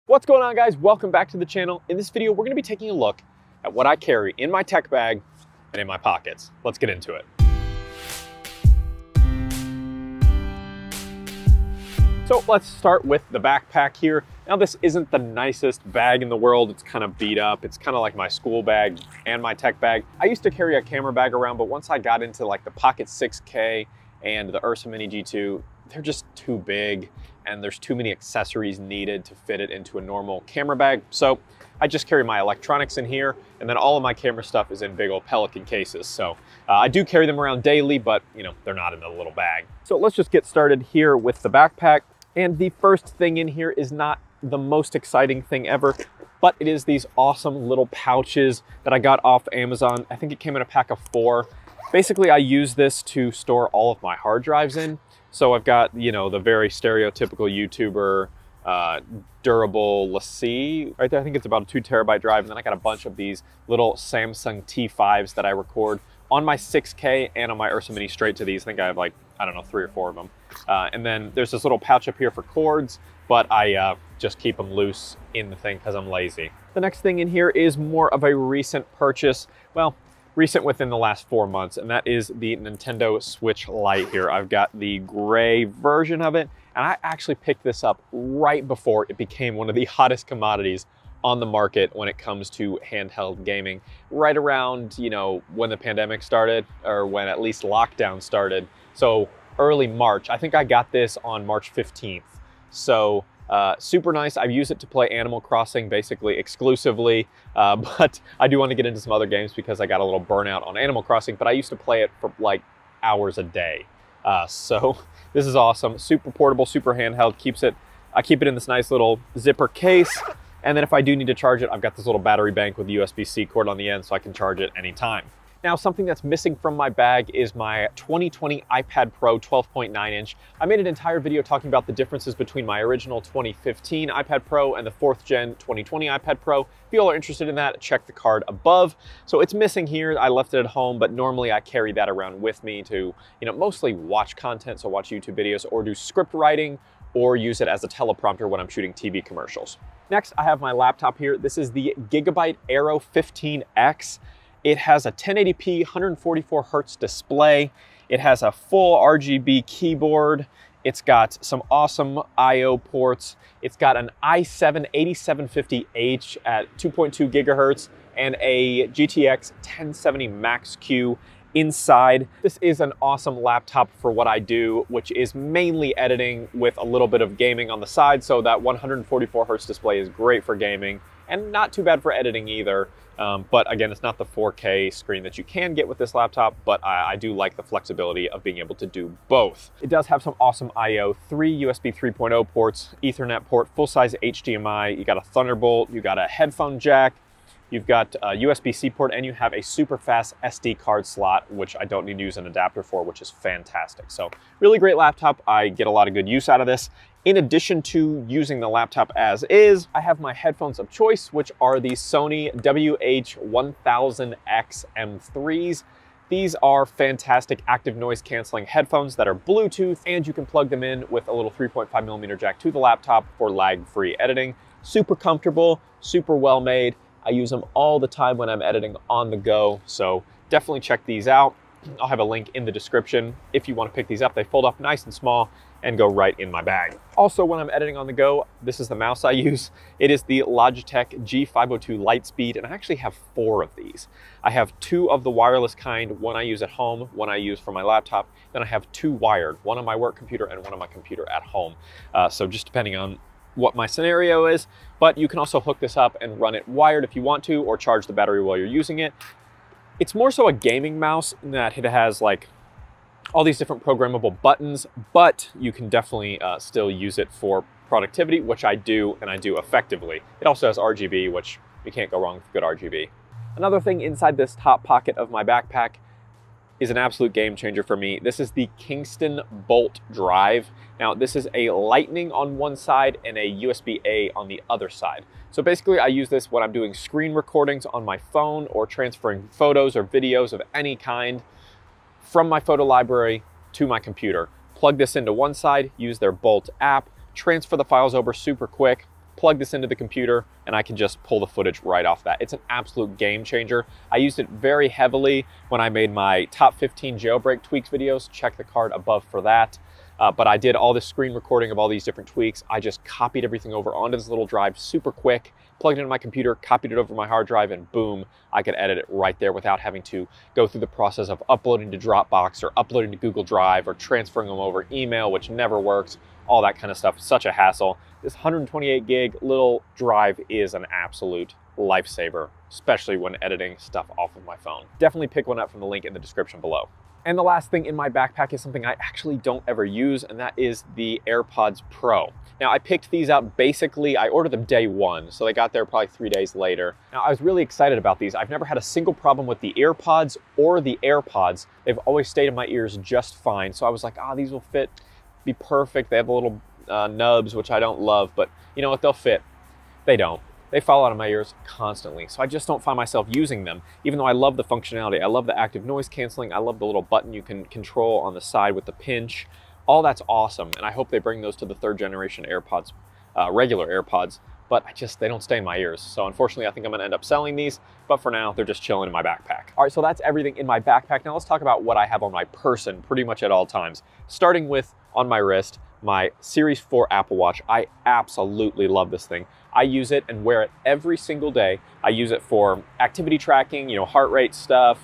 What's going on, guys? Welcome back to the channel. In this video, we're going to be taking a look at what I carry in my tech bag and in my pockets. Let's get into it. So let's start with the backpack here. Now, this isn't the nicest bag in the world. It's kind of beat up. It's kind of like my school bag and my tech bag. I used to carry a camera bag around, but once I got into like the Pocket 6K and the Ursa Mini G2, they're just too big and there's too many accessories needed to fit it into a normal camera bag. So I just carry my electronics in here, and then all of my camera stuff is in big old Pelican cases. So I do carry them around daily, but you know, they're not in a little bag. So let's just get started here with the backpack. And the first thing in here is not the most exciting thing ever, but it is these awesome little pouches that I got off Amazon. I think it came in a pack of 4. Basically, I use this to store all of my hard drives in. So I've got, you know, the very stereotypical YouTuber durable LaCie right there. I think it's about a 2 terabyte drive. And then I got a bunch of these little Samsung T5s that I record on my 6K and on my Ursa Mini straight to these. I think I have like, I don't know, 3 or 4 of them. And then there's this little pouch up here for cords, but I just keep them loose in the thing because I'm lazy. The next thing in here is more of a recent purchase. Well, recent within the last 4 months, and that is the Nintendo Switch Lite here. I've got the gray version of it, and I actually picked this up right before it became one of the hottest commodities on the market when it comes to handheld gaming. Right around, you know, when the pandemic started, or when at least lockdown started. So early March. I think I got this on March 15th. So super nice. I've used it to play Animal Crossing basically exclusively, but I do want to get into some other games because I got a little burnout on Animal Crossing, but I used to play it for like hours a day. So this is awesome. Super portable, super handheld. I keep it in this nice little zipper case. And then if I do need to charge it, I've got this little battery bank with USB-C cord on the end so I can charge it anytime. Now, something that's missing from my bag is my 2020 iPad Pro 12.9 inch. I made an entire video talking about the differences between my original 2015 iPad Pro and the 4th gen 2020 iPad Pro. If you all are interested in that, check the card above. So it's missing here. I left it at home, but normally I carry that around with me to, you know, mostly watch content, so watch YouTube videos or do script writing or use it as a teleprompter when I'm shooting TV commercials. Next, I have my laptop here. This is the Gigabyte Aero 15X. It has a 1080p 144 hertz display. It has a full RGB keyboard. It's got some awesome I/O ports. It's got an i7-8750H at 2.2 gigahertz and a GTX 1070 Max-Q inside. This is an awesome laptop for what I do, which is mainly editing with a little bit of gaming on the side. So that 144 hertz display is great for gaming and not too bad for editing either. But again, it's not the 4K screen that you can get with this laptop, but I do like the flexibility of being able to do both. It does have some awesome I/O, 3 USB 3.0 ports, Ethernet port, full-size HDMI, you got a Thunderbolt, you got a headphone jack, you've got a USB-C port, and you have a super fast SD card slot, which I don't need to use an adapter for, which is fantastic. So really great laptop. I get a lot of good use out of this. In addition to using the laptop as is, I have my headphones of choice, which are the Sony WH-1000X M3s. These are fantastic active noise canceling headphones that are Bluetooth, and you can plug them in with a little 3.5mm jack to the laptop for lag-free editing. Super comfortable, super well made. I use them all the time when I'm editing on the go, so definitely check these out. I'll have a link in the description if you want to pick these up. They fold up nice and small and go right in my bag. Also, when I'm editing on the go, this is the mouse I use. It is the Logitech G502 Lightspeed, and I actually have 4 of these. I have 2 of the wireless kind, one I use at home, one I use for my laptop. Then I have 2 wired, one on my work computer and one on my computer at home. So just depending on what my scenario is, but you can also hook this up and run it wired if you want to, or charge the battery while you're using it. It's more so a gaming mouse in that it has like all these different programmable buttons, but you can definitely still use it for productivity, which I do, and I do effectively. It also has RGB, which you can't go wrong with good RGB. Another thing inside this top pocket of my backpack is an absolute game changer for me. This is the Kingston Bolt Drive. Now, this is a Lightning on one side and a USB-A on the other side. So basically, I use this when I'm doing screen recordings on my phone or transferring photos or videos of any kind from my photo library to my computer. Plug this into one side, use their Bolt app, transfer the files over super quick, plug this into the computer, and I can just pull the footage right off that. It's an absolute game changer. I used it very heavily when I made my top 15 jailbreak tweaks videos. Check the card above for that. But I did all this screen recording of all these different tweaks. I just copied everything over onto this little drive super quick, plugged it into my computer, copied it over my hard drive, and boom, I could edit it right there without having to go through the process of uploading to Dropbox or uploading to Google Drive or transferring them over email, which never works, all that kind of stuff. Such a hassle. This 128 gig little drive is an absolute lifesaver, especially when editing stuff off of my phone. Definitely pick one up from the link in the description below. And the last thing in my backpack is something I actually don't ever use, and that is the AirPods Pro. Now, I picked these up basically, I ordered them day one, so they got there probably 3 days later. Now, I was really excited about these. I've never had a single problem with the AirPods or the AirPods. They've always stayed in my ears just fine. So I was like, these will fit, be perfect. They have the little nubs, which I don't love, but you know what, they'll fit. They don't. They fall out of my ears constantly, so I just don't find myself using them, even though I love the functionality. I love the active noise canceling. I love the little button you can control on the side with the pinch. All that's awesome, and I hope they bring those to the 3rd generation AirPods, regular AirPods, but they don't stay in my ears. So unfortunately, I think I'm gonna end up selling these, but for now, they're just chilling in my backpack. All right, so that's everything in my backpack. Now let's talk about what I have on my person pretty much at all times. Starting with, on my wrist, my Series 4 Apple Watch. I absolutely love this thing. I use it and wear it every single day. I use it for activity tracking, heart rate stuff,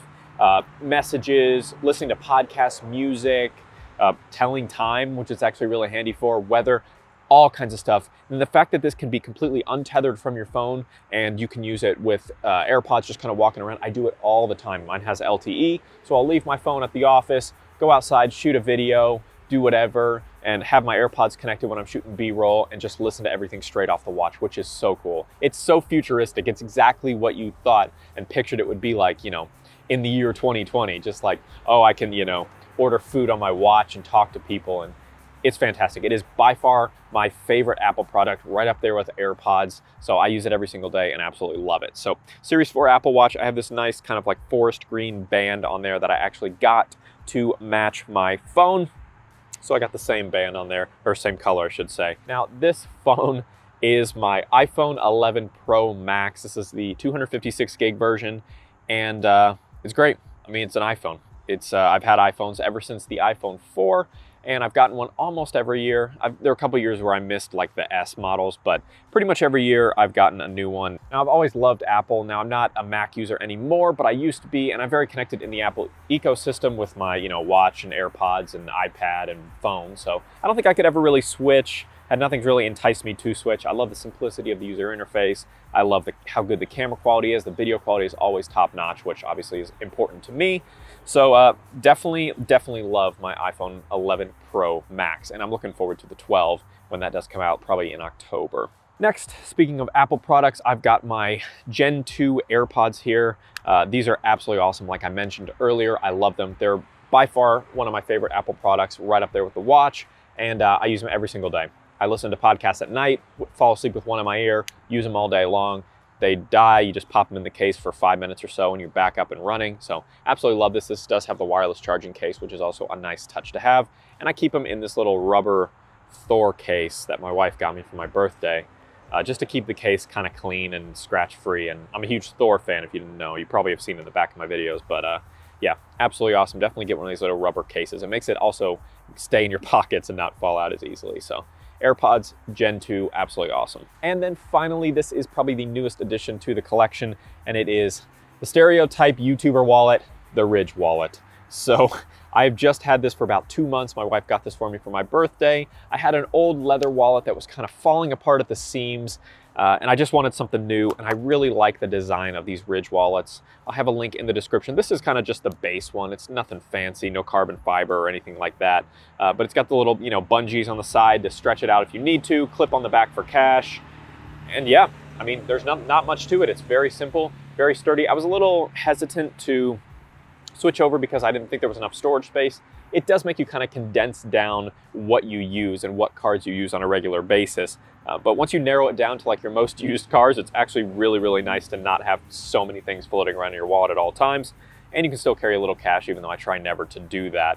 messages, listening to podcasts, music, telling time, which is actually really handy for, weather, all kinds of stuff. And the fact that this can be completely untethered from your phone and you can use it with AirPods just kind of walking around, I do it all the time. Mine has LTE, so I'll leave my phone at the office, go outside, shoot a video, do whatever, and have my AirPods connected when I'm shooting B-roll and just listen to everything straight off the watch, which is so cool. It's so futuristic. It's exactly what you thought and pictured it would be like, in the year 2020. Just like, I can, order food on my watch and talk to people, and it's fantastic. It is by far my favorite Apple product, right up there with AirPods. So I use it every single day and absolutely love it. So Series 4 Apple Watch, I have this nice kind of like forest green band on there that I actually got to match my phone. So I got the same band on there, or same color, I should say. Now, this phone is my iPhone 11 Pro Max. This is the 256 gig version, and it's great. I mean, it's an iPhone. I've had iPhones ever since the iPhone 4, and I've gotten one almost every year. There are a couple years where I missed like the S models, but pretty much every year I've gotten a new one. Now, I've always loved Apple. Now, I'm not a Mac user anymore, but I used to be, and I'm very connected in the Apple ecosystem with my, watch and AirPods and iPad and phone. So I don't think I could ever really switch. Nothing's really enticed me to switch. I love the simplicity of the user interface. I love how good the camera quality is. The video quality is always top notch, which obviously is important to me. So definitely love my iPhone 11 Pro Max, and I'm looking forward to the 12 when that does come out, probably in October. Next, speaking of Apple products, I've got my Gen 2 AirPods here. These are absolutely awesome. Like I mentioned earlier, I love them. They're by far one of my favorite Apple products, right up there with the watch, and I use them every single day. I listen to podcasts at night, fall asleep with one in my ear, use them all day long. They die, you just pop them in the case for 5 minutes or so and you're back up and running. So absolutely love this. This does have the wireless charging case, which is also a nice touch to have. And I keep them in this little rubber Thor case that my wife got me for my birthday, just to keep the case kind of clean and scratch free. And I'm a huge Thor fan, if you didn't know. You probably have seen it in the back of my videos, but yeah, absolutely awesome. Definitely get one of these little rubber cases. It makes it also stay in your pockets and not fall out as easily. So AirPods Gen 2, absolutely awesome. And then finally, this is probably the newest addition to the collection, and it is the stereotype YouTuber wallet, the Ridge wallet. So I've just had this for about 2 months. My wife got this for me for my birthday. I had an old leather wallet that was kind of falling apart at the seams, and I just wanted something new, and I really like the design of these Ridge wallets. I'll have a link in the description. This is kind of just the base one. It's nothing fancy, no carbon fiber or anything like that, but it's got the little, bungees on the side to stretch it out if you need to, clip on the back for cash, and yeah, I mean, there's not much to it. It's very simple, very sturdy. I was a little hesitant to switch over because I didn't think there was enough storage space. It does make you kind of condense down what you use and what cards you use on a regular basis. But once you narrow it down to like your most used cards, it's actually really, really nice to not have so many things floating around in your wallet at all times. And you can still carry a little cash, even though I try never to do that.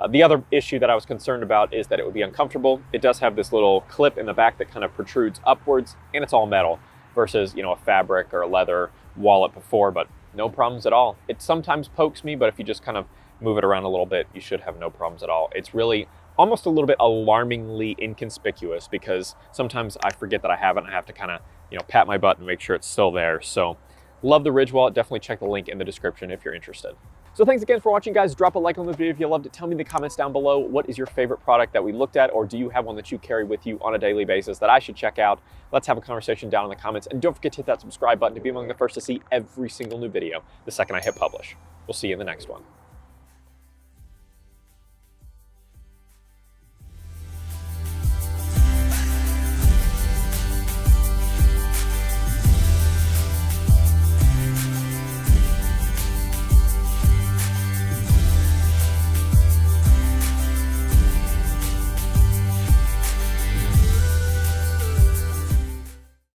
The other issue that I was concerned about is that it would be uncomfortable. It does have this little clip in the back that kind of protrudes upwards, and it's all metal versus, you know, a fabric or a leather wallet before, but no problems at all. It sometimes pokes me, but if you just kind of move it around a little bit, you should have no problems at all. It's really almost a little bit alarmingly inconspicuous because sometimes I forget that I have it and I have to kind of, you know, pat my butt and make sure it's still there. So love the Ridge wallet. Definitely check the link in the description if you're interested. So thanks again for watching, guys. Drop a like on this video if you loved it. Tell me in the comments down below, what is your favorite product that we looked at, or do you have one that you carry with you on a daily basis that I should check out? Let's have a conversation down in the comments, and don't forget to hit that subscribe button to be among the first to see every single new video the second I hit publish. We'll see you in the next one.